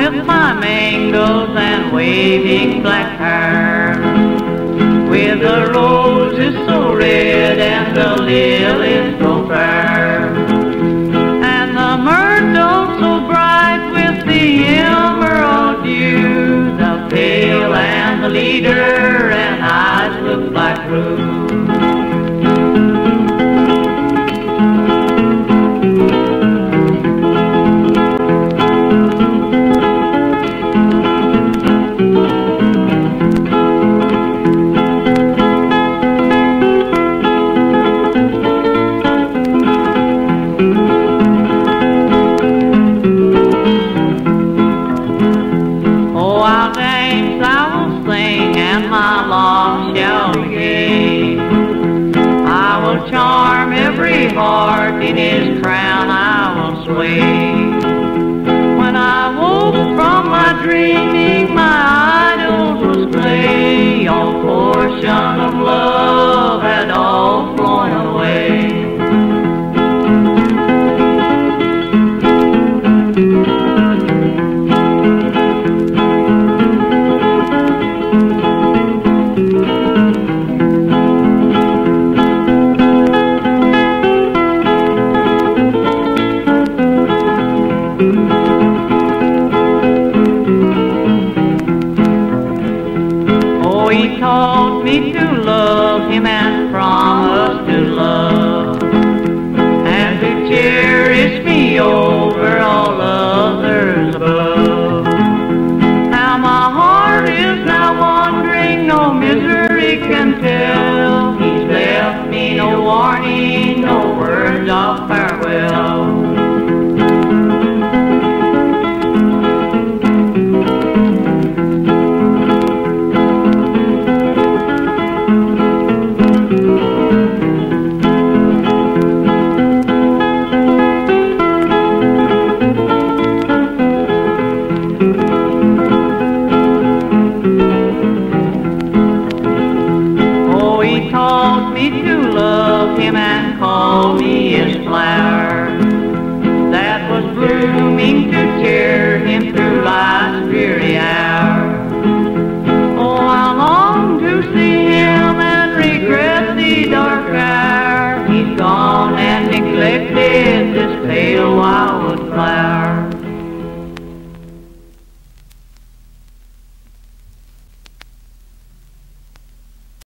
with my mangles and waving black hair, with the roses so red and the lilies so fair, and the myrtle so bright with the emerald dew, the pail and the leader and eyes look like blue. My love shall be gay. I will charm every heart, in his crown I will sway. When I woke from my dreaming, my idols was clay. All portion of love had all flown away. He taught me to love him and promised to love and to cherish me. Oh,